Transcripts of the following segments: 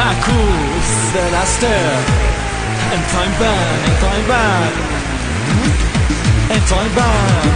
Markus, der Laste. En time ban, en time ban, en time ban.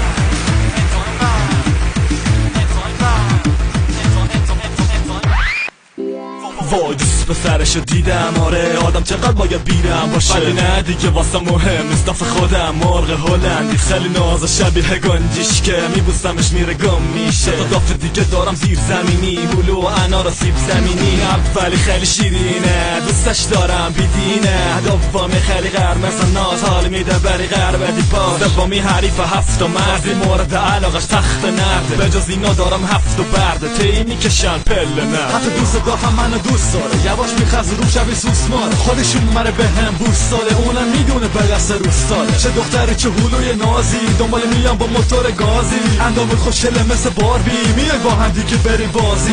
وای دوست پسرشو دیدم، آره آدم چقدر باید بیرم باشه، ولی نه دیگه واسه مهم استاف خودم مرغ هلندی خیلی نازا شبیه گنجیش که میبوسمش میره گم میشه. تا دافت دیگه دارم زیر زمینی، هلو و انار و سیب زمینی، اولی خیلی شیرینه دوستش دارم بیدینه، دومی خیلی قرمز ناز حال میده بری غربتی باز، سومی حریف هفت و مردی مورد علاقش تخت نرده، به جز اینا دارم هفت و برده تی میکشن پله نه. حتی دوست دافم منو دوست داره، یواش میخز رو شبی سوسماره، خودشون منه به هم بوست داره، اونم میدونه به دست روستاره، چه دختری چه هلوی نازی، دنبال میام با موتور گازی، اندامت خوشگله مثل باربی، میای با هم دیگه بریم بازی.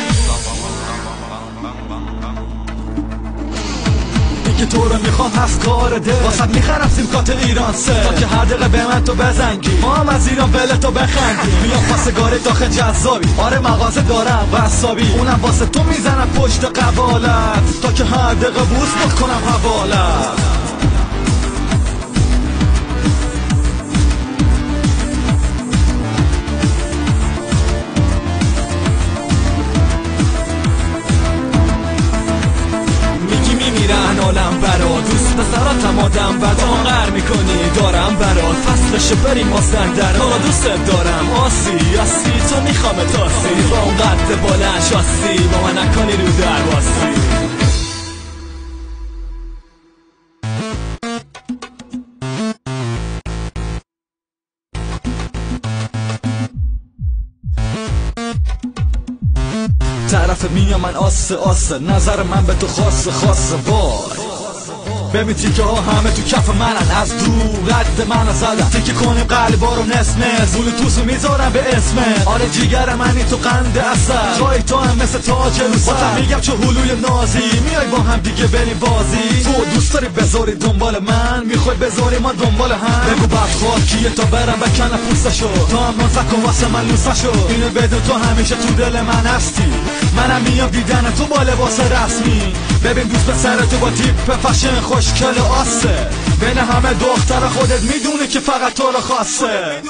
که تو رو میخوام هست کار ده، واسد میخرم سیمکات ایران سه، تا که هر دقیقه به من تو بزنگی، ما هم از ایران ولتو بخندی، میام خواستگاره داخل جذابی، آره مغازه دارم وصابی، اونم واسه تو میزنم پشت قبالت، تا که هر دقیقه بوس بکنم حوالت. عالم برا دوست پسراتم آدم بدان غر میکنی دارم برات فصلش بریم مازندران، تا دوست دارم آسی تو میخوام تاسی، با اون قد بلند شاسی با من نکنی رو درواسی. طرف میام من آسه نظر من به تو خاصه وای ببین تیکه ها همه تو کف منن، از دور رد من زدن تیکه کنیم قلبا رو نس بلوتوث میذارم به اسمت، آره جیگر منی تو قند اثر، جای تو هم مثل تاج روسر، باتم میگم چه هلوی نازی، میای با هم دیگه بریم بازی، تو دوست داری بذاری دنبال من، میخوای بذاری ما دنبال هم، بگو بدخواه کیه تا برم بکنم پوستشو، تو هم نازک و واسه من لوسشو، اینو بدون تو همیشه تو دل من هستی، منم میام دیدن تو با لباس رسمی، ببین دوست پسر تو با تیپ فشن خوشگل آسه، بین همه دختر خودت میدونه که فقط تو رو خواسته.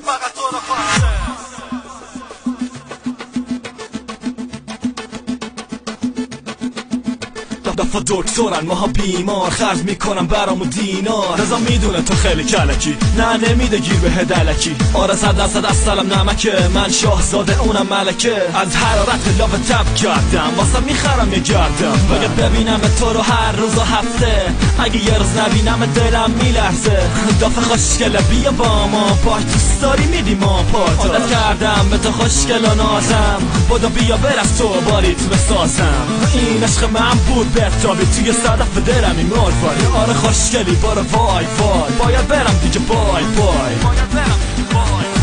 دفعه دکترن ماها بیمار، خرج میکنم برامو دینار، رضا میدونه تو خیلی کلکی، نه نمیده گیر به هدلکی، آره 100% از سلام نمکه، من شاهزاده اونم ملکه، از حرارت لاف تب کردم واسه میخرم یه گردم، باید ببینم تو رو هر روز و هفته، اگه یه روز نبینم دلم میلرزه، دفعه خوشگله بیا با ما پاک دوست داری میدیم ما پاتا، عادت کردم به تو خوشگل و نازم، بودو بیا برس تو با ریتم سازم، این عشق من بود بهتابی توی صدف دلم این مرواری، آره خوشگلی بارو وای باید برم دیگه بای